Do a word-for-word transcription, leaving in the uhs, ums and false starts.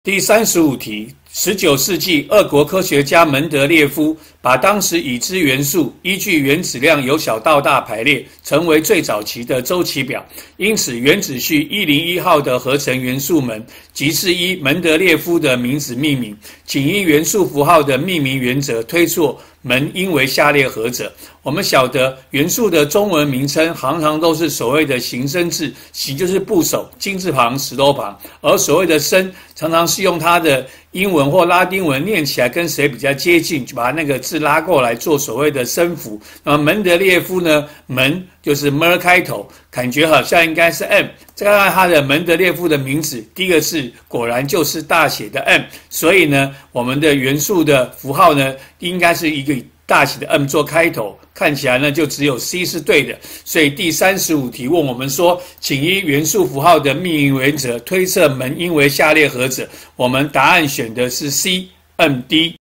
第三十五题，十九世纪，俄国科学家门德列夫把当时已知元素依据原子量由小到大排列，成为最早期的周期表。因此，原子序一零一号的合成元素门即是依门德列夫的名字命名，仅依元素符号的命名原则推错门应为下列何者。我们晓得元素的中文名称常常都是所谓的形声字，形就是部首，金字旁、石头旁，而所谓的声常常是用它的英文或拉丁文念起来跟谁比较接近，就把那个字拉过来做所谓的声符。那么门德列夫呢，门就是 m 开头，感觉好像应该是 m， 再看看他的门德列夫的名字，第一个字果然就是大写的 m， 所以呢，我们的元素的符号呢，应该是一个大写的 m 做开头，看起来呢就只有 C 是对的。所以第三十五题问我们说，请依元素符号的命名原则推测门应为下列何者？我们答案选的是 C，M D。